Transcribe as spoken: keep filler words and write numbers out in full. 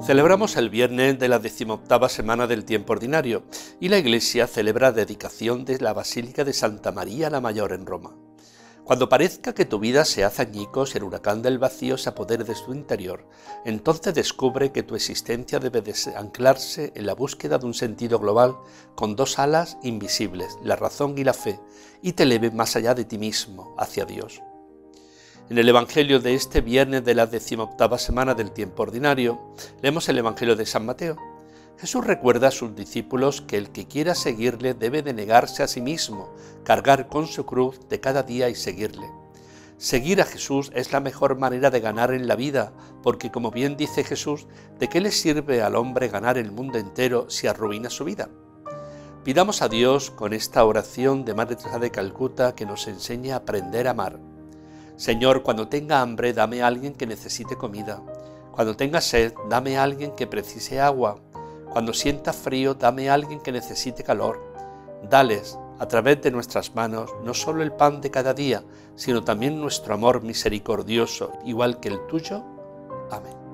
Celebramos el viernes de la decimoctava semana del tiempo ordinario y la Iglesia celebra la dedicación de la Basílica de Santa María la Mayor en Roma. Cuando parezca que tu vida se hace añicos y el huracán del vacío se apodere de tu interior, entonces descubre que tu existencia debe de anclarse en la búsqueda de un sentido global con dos alas invisibles, la razón y la fe, y te eleve más allá de ti mismo, hacia Dios. En el Evangelio de este viernes de la decimoctava semana del tiempo ordinario, leemos el Evangelio de San Mateo. Jesús recuerda a sus discípulos que el que quiera seguirle debe de negarse a sí mismo, cargar con su cruz de cada día y seguirle. Seguir a Jesús es la mejor manera de ganar en la vida, porque como bien dice Jesús, ¿de qué le sirve al hombre ganar el mundo entero si arruina su vida? Pidamos a Dios con esta oración de Madre Teresa de Calcuta que nos enseñe a aprender a amar. Señor, cuando tenga hambre, dame a alguien que necesite comida. Cuando tenga sed, dame a alguien que precise agua. Cuando sienta frío, dame a alguien que necesite calor. Dales, a través de nuestras manos, no solo el pan de cada día, sino también nuestro amor misericordioso, igual que el tuyo. Amén.